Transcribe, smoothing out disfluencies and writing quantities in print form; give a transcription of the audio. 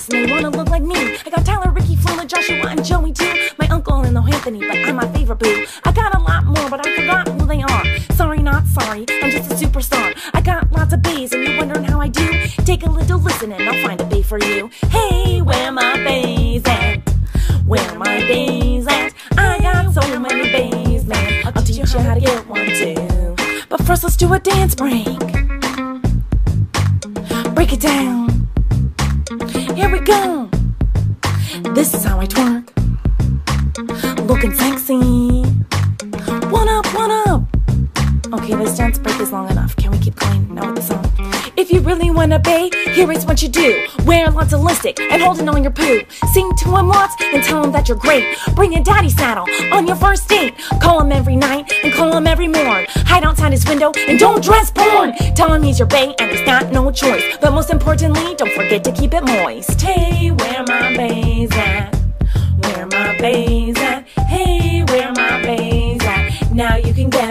and they wanna look like me. I got Tyler, Ricky, Flula, Joshua, and Joey too. My uncle and Anthony, but I'm my favorite boo. I got a lot more, but I forgot who they are. Sorry, not sorry, I'm just a superstar. I got lots of baes, and you're wondering how I do. Take a little listen, and I'll find a bae for you. Hey, where my baes at? Where my baes at? I got so many baes, man. I'll teach you how to get one too. But first, let's do a dance break. Break it down. Here we go. This is how I twerk. Looking sexy. One up, one up. Okay, this dance break is long enough. Can we keep going now with the song? If you really want to bae, here is what you do. Wear lots of lipstick and hold it on your poo. Sing to him lots and tell him that you're great. Bring a daddy saddle on your first date. Call him every night and call him every morn. Hide outside his window and don't dress porn. Tell him he's your bae and he's got no choice. But most importantly, don't forget to keep it moist. Hey, where my baes at? Where my baes at? Hey, where my baes at? Now you can get